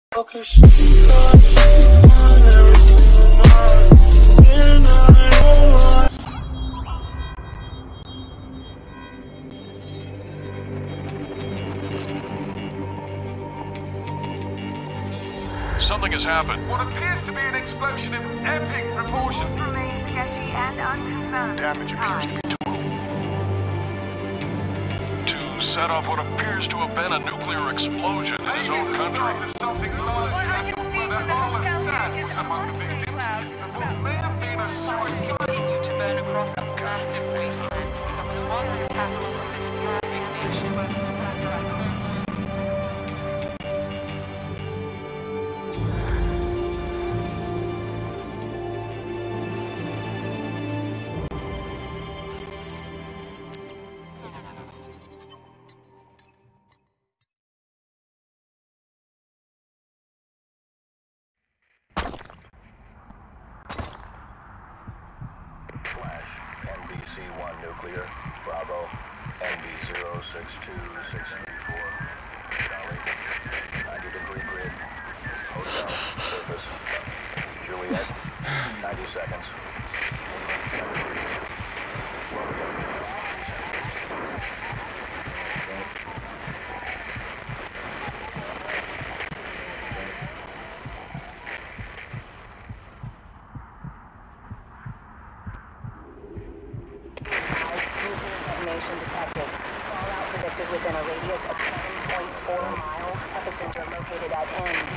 Something has happened. What appears to be an explosion of epic proportions. Remains sketchy and unconfirmed. Damage appears to be to set off what appears to have been a nuclear explosion in his own country. Something large whether Al-Assad was among the victims of what may have been a suicide. Continue to burn across a massive wasteland that was once the capital of this perfect nation. NBC-1 nuclear, Bravo, NB062634, Charlie, 90-degree grid, hotel, surface, Juliet, 90 seconds. Detected. Fallout predicted within a radius of 7.4 miles. Epicenter located at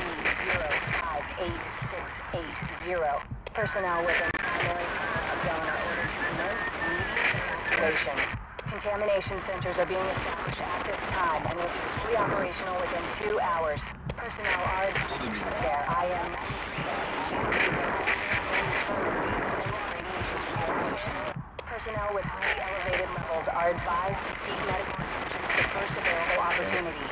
ND058680. Personnel within primary combat zone are ordered to commence immediate evacuation. Contamination centers are being established at this time and will be fully operational within 2 hours. Personnel are advised to keep their IM Personnel with highly elevated levels are advised to seek medical attention at the first available opportunity.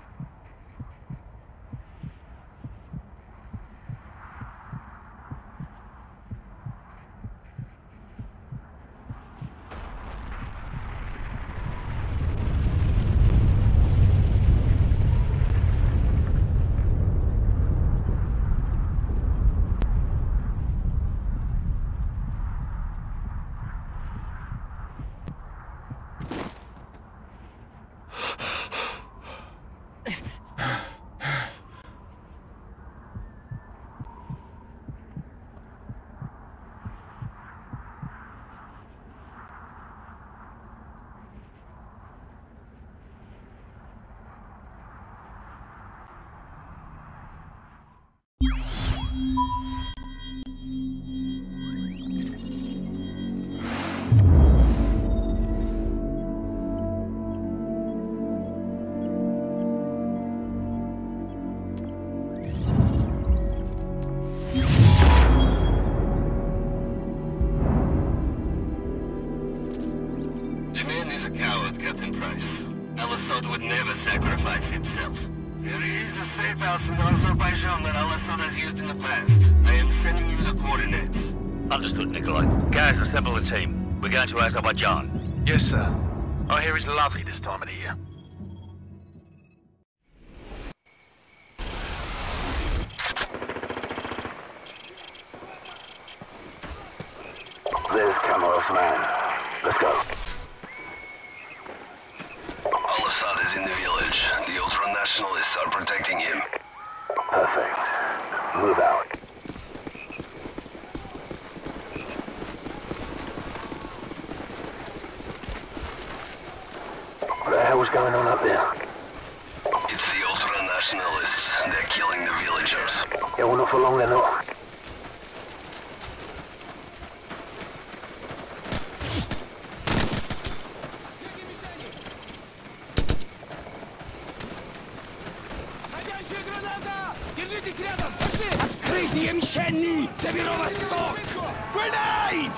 Al-Assad would never sacrifice himself. There is a safe house in Azerbaijan that Al-Assad has used in the past. I am sending you the coordinates. Understood, Nikolai. Guys, assemble the team. We're going to Azerbaijan. Yes, sir. I hear it's lovely this time of the year. There's Camouflage man. Let's go. Al-Assad is in the village. The ultranationalists are protecting him. Perfect. Move out. What the hell's going on up there? It's the ultranationalists. They're killing the villagers. Yeah, well, not for long, they're not. Открытие мишени! Северо-восток! Grenade!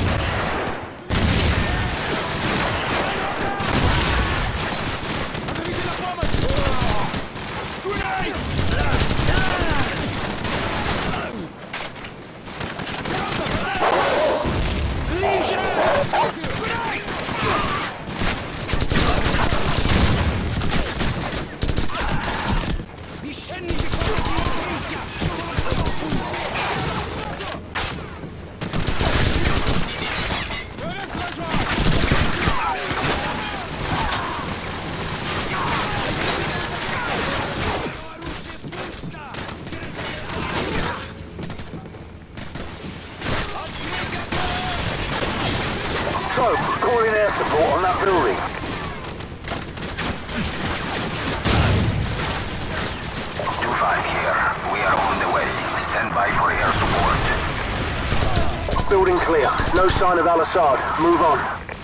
Позовите на помощь! Grenade! Ближе! Grenade! Мишени! Support on that building. Here. We are on the way. Stand by for air support. Building clear. No sign of Al-Assad. Move on.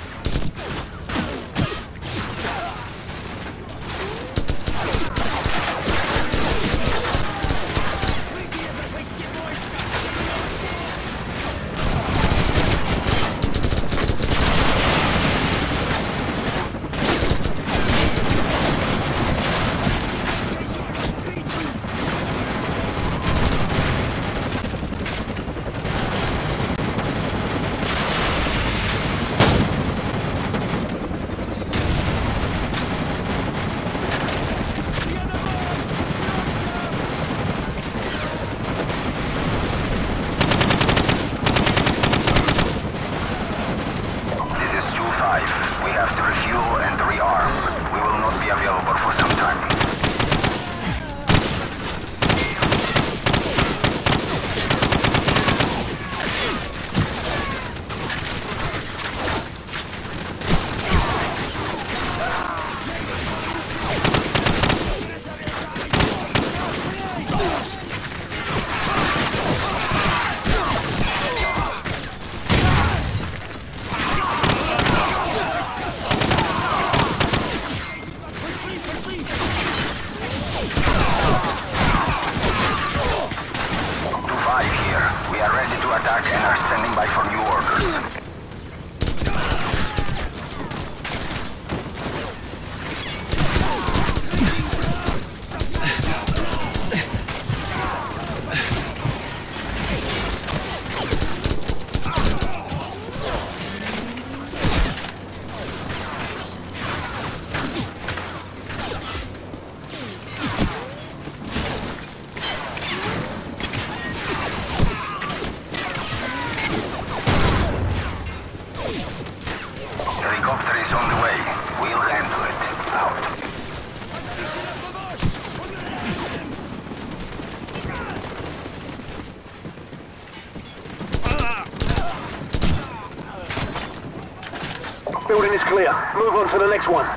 Building is clear. Move on to the next one.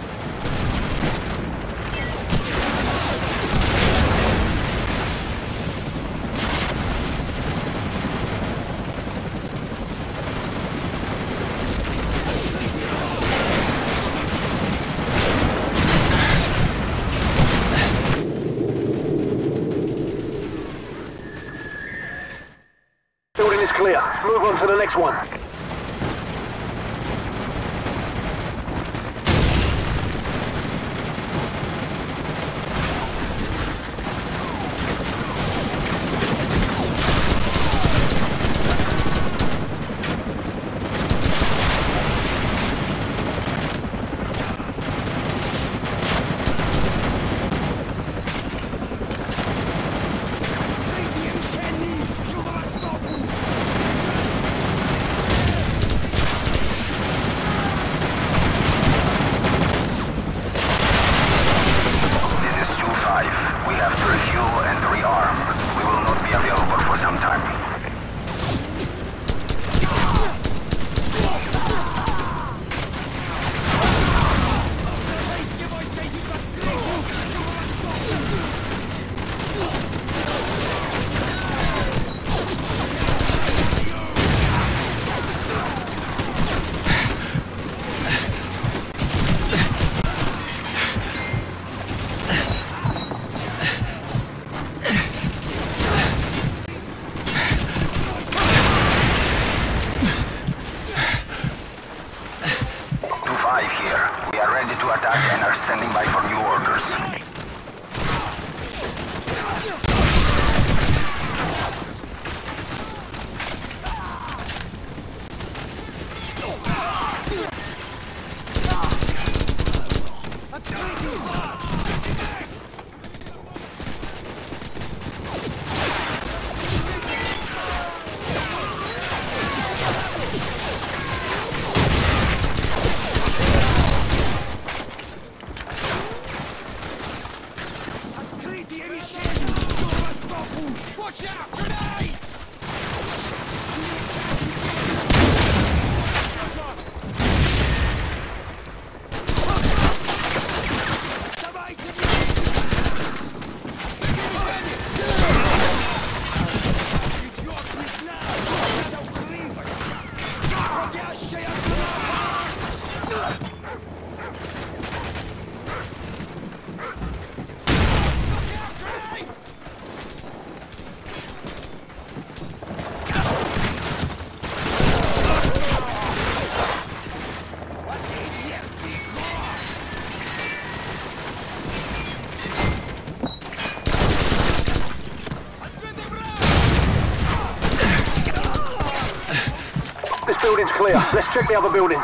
Building is clear. Move on to the next one. building's clear. Let's check the other buildings.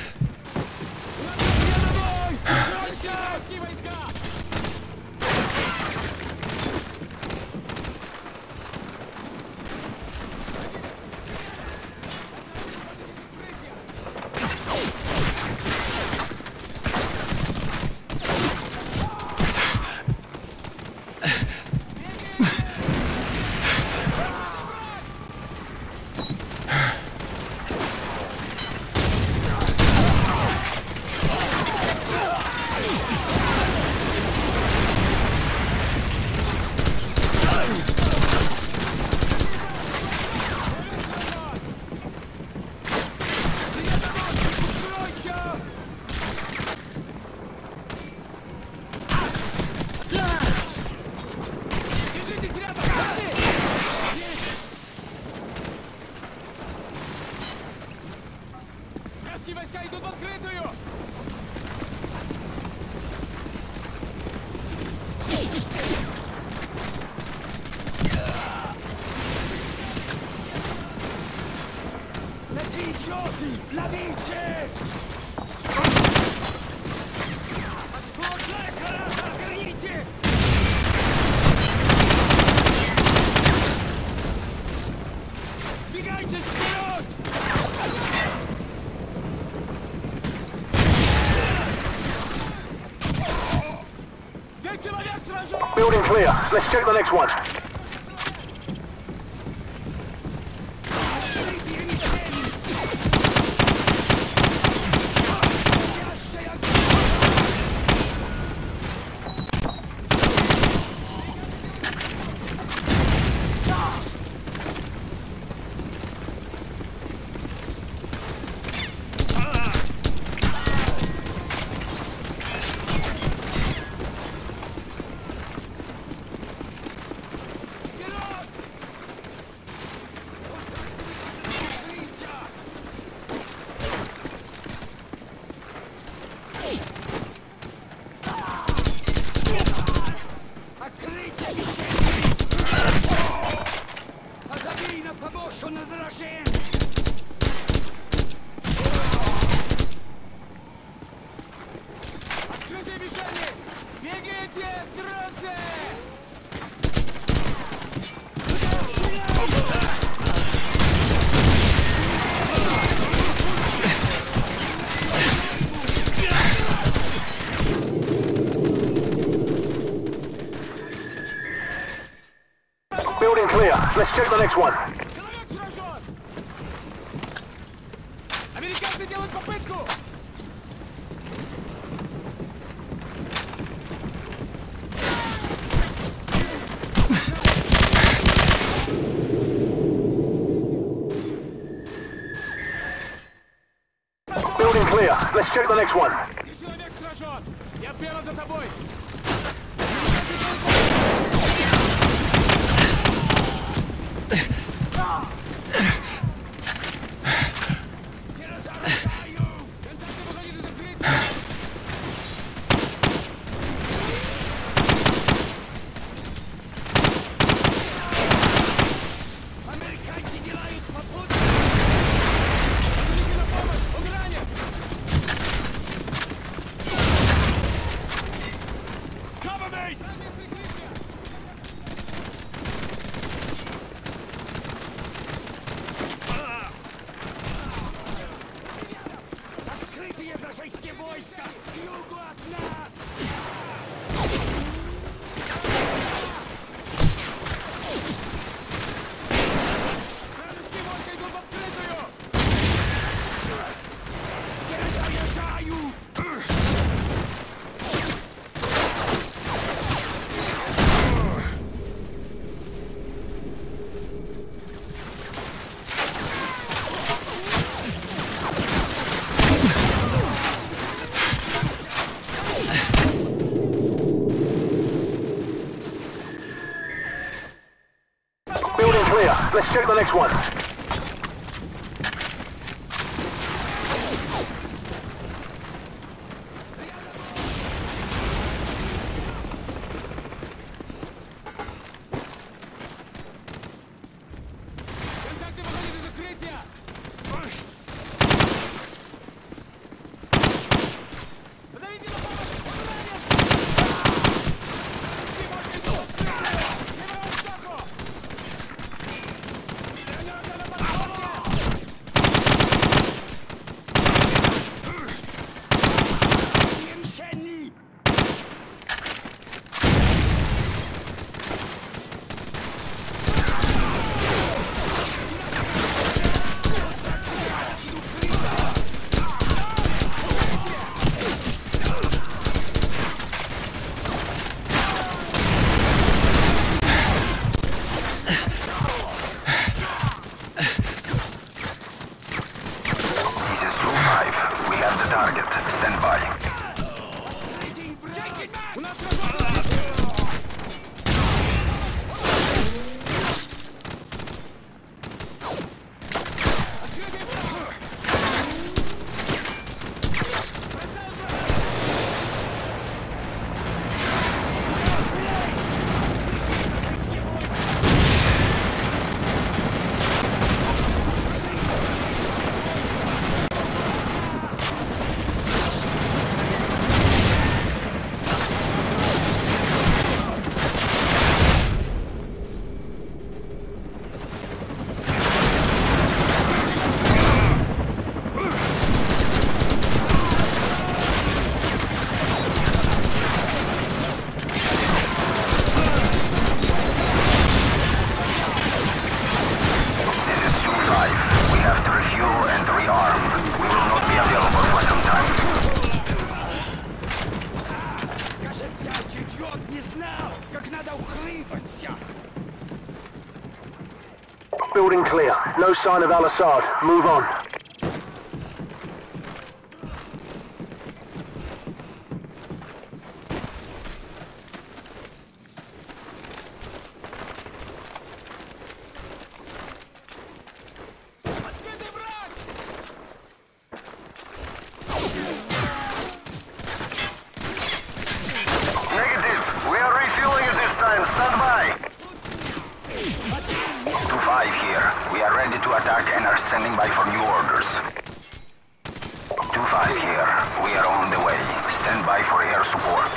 Building clear. Let's check the next one. Building clear. Let's check the next one. Американцы делают попытку! Building clear. Let's check the next one. Человек сражен! Я первым за тобой! Let's check the next one. Building clear. No sign of Al-Assad. Move on. Negative. We are refueling at this time. Stand by. 2-5 here. We are ready to attack and are standing by for new orders. 2-5 here. We are on the way. Stand by for air support.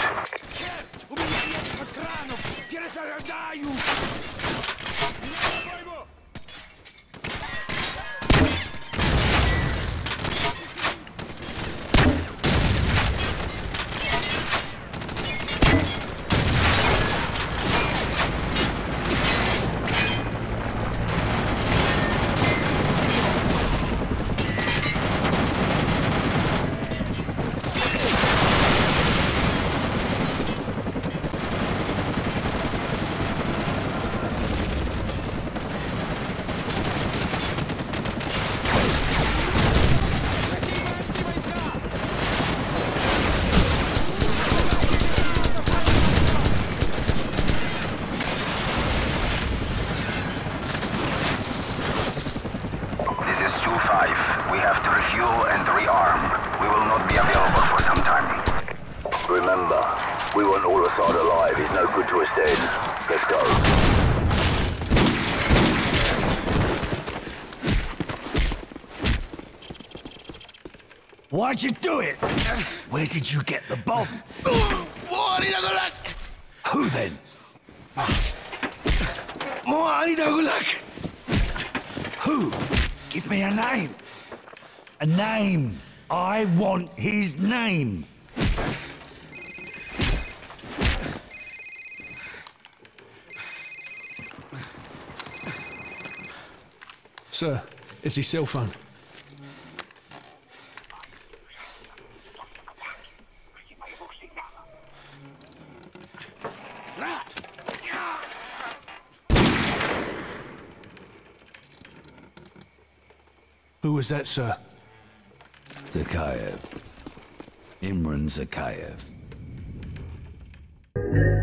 We have to refuel and rearm. We will not be available for some time. Remember, we want Al-Assad alive. He's no good to us dead. Let's go. Why'd you do it? Where did you get the bomb? Who then? Who? Give me a name. A name. I want his name. Sir, it's his cell phone. Who was that, sir? Zakhaev. Imran Zakhaev.